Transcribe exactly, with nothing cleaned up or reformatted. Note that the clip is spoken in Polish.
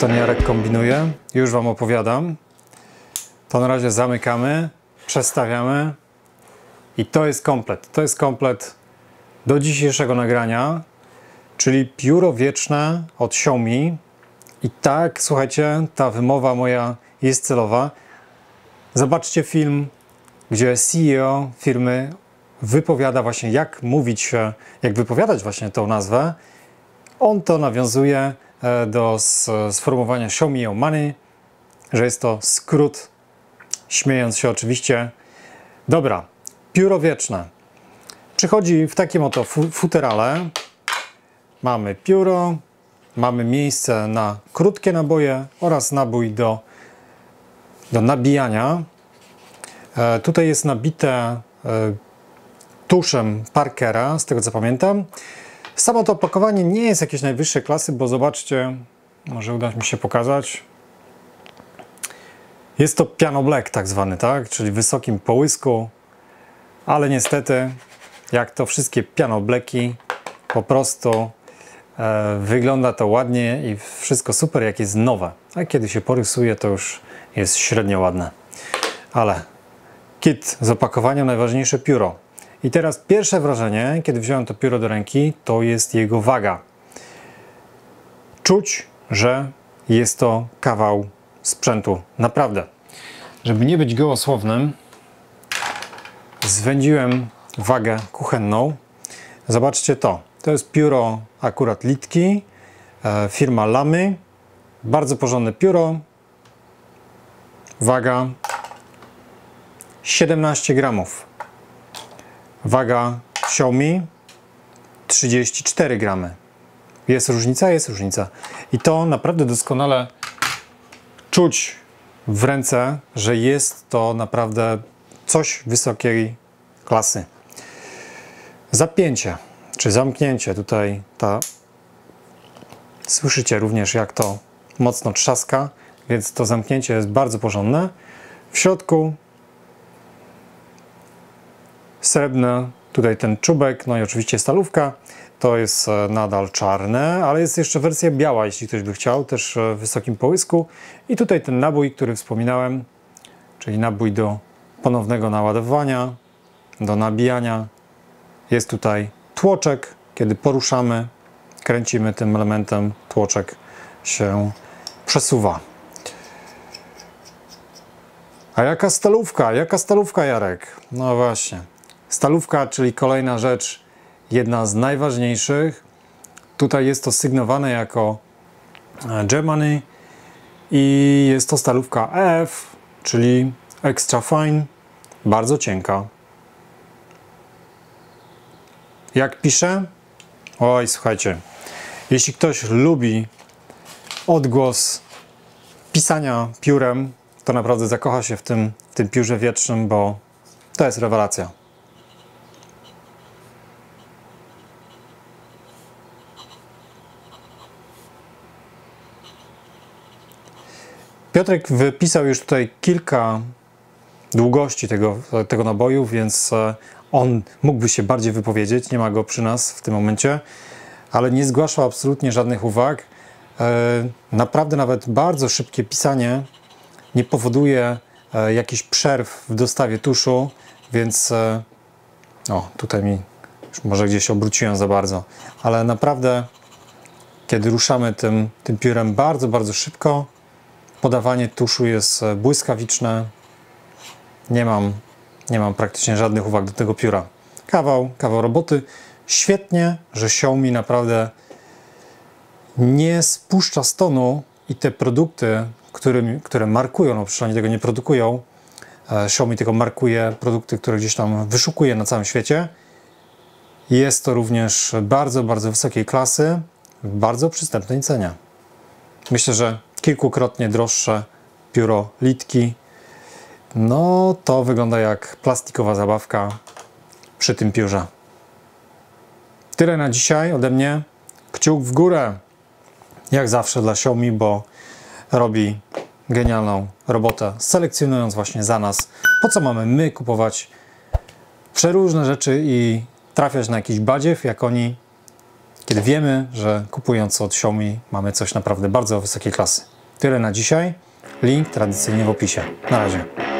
Anton Jarek kombinuje, już Wam opowiadam. To na razie zamykamy, przestawiamy i to jest komplet. To jest komplet do dzisiejszego nagrania, czyli pióro wieczne od Xiaomi. I tak, słuchajcie, ta wymowa moja jest celowa. Zobaczcie film, gdzie C E O firmy wypowiada właśnie, jak mówić, jak wypowiadać właśnie tą nazwę. On to nawiązuje do sformułowania Show me your money, że jest to skrót, śmiejąc się oczywiście. Dobra, pióro wieczne. Przychodzi w takim oto futerale. Mamy pióro, mamy miejsce na krótkie naboje oraz nabój do, do nabijania. E, tutaj jest nabite e, tuszem Parkera, z tego co pamiętam. Samo to opakowanie nie jest jakieś najwyższej klasy, bo zobaczcie, może uda mi się pokazać. Jest to piano black tak zwany, tak? Czyli w wysokim połysku, ale niestety, jak to wszystkie piano blacki, po prostu e, wygląda to ładnie i wszystko super, jak jest nowe. A kiedy się porysuje, to już jest średnio ładne. Ale kit z opakowaniem, najważniejsze pióro. I teraz pierwsze wrażenie, kiedy wziąłem to pióro do ręki, to jest jego waga. Czuć, że jest to kawał sprzętu. Naprawdę. Żeby nie być gołosłownym, zwędziłem wagę kuchenną. Zobaczcie to. To jest pióro akurat Litki, e, firma Lamy. Bardzo porządne pióro. Waga siedemnaście gramów. Waga Xiaomi trzydzieści cztery gramy. Jest różnica? Jest różnica. I to naprawdę doskonale czuć w ręce, że jest to naprawdę coś wysokiej klasy. Zapięcie, czy zamknięcie, tutaj ta... Słyszycie również, jak to mocno trzaska, więc to zamknięcie jest bardzo porządne. W środku srebrny, tutaj ten czubek, no i oczywiście stalówka. To jest nadal czarne, ale jest jeszcze wersja biała, jeśli ktoś by chciał, też w wysokim połysku. I tutaj ten nabój, który wspominałem, czyli nabój do ponownego naładowania, do nabijania. Jest tutaj tłoczek, kiedy poruszamy, kręcimy tym elementem, tłoczek się przesuwa. A jaka stalówka? Jaka stalówka, Jarek? No właśnie. Stalówka, czyli kolejna rzecz, jedna z najważniejszych. Tutaj jest to sygnowane jako Germany i jest to stalówka E F, czyli Extra Fine, bardzo cienka. Jak piszę? Oj, słuchajcie, jeśli ktoś lubi odgłos pisania piórem, to naprawdę zakocha się w tym, w tym piórze wiecznym, bo to jest rewelacja. Piotrek wypisał już tutaj kilka długości tego, tego naboju, więc on mógłby się bardziej wypowiedzieć. Nie ma go przy nas w tym momencie, ale nie zgłaszał absolutnie żadnych uwag. Naprawdę nawet bardzo szybkie pisanie nie powoduje jakichś przerw w dostawie tuszu, więc o, tutaj mi już może gdzieś obróciłem za bardzo, ale naprawdę kiedy ruszamy tym, tym piórem bardzo, bardzo szybko, podawanie tuszu jest błyskawiczne. Nie mam, nie mam praktycznie żadnych uwag do tego pióra. Kawał, kawał roboty. Świetnie, że Xiaomi naprawdę nie spuszcza z tonu i te produkty, które, które markują, no przecież oni tego nie produkują, Xiaomi tylko markuje produkty, które gdzieś tam wyszukuje na całym świecie. Jest to również bardzo, bardzo wysokiej klasy, w bardzo przystępnej cenie. Myślę, że kilkukrotnie droższe pióro Litki, no to wygląda jak plastikowa zabawka przy tym piórze. Tyle na dzisiaj ode mnie. Kciuk w górę, jak zawsze dla Xiaomi, bo robi genialną robotę, selekcjonując właśnie za nas, po co mamy my kupować przeróżne rzeczy i trafiać na jakiś badziew, jak oni, kiedy wiemy, że kupując od Xiaomi mamy coś naprawdę bardzo wysokiej klasy. Tyle na dzisiaj. Link tradycyjnie w opisie. Na razie.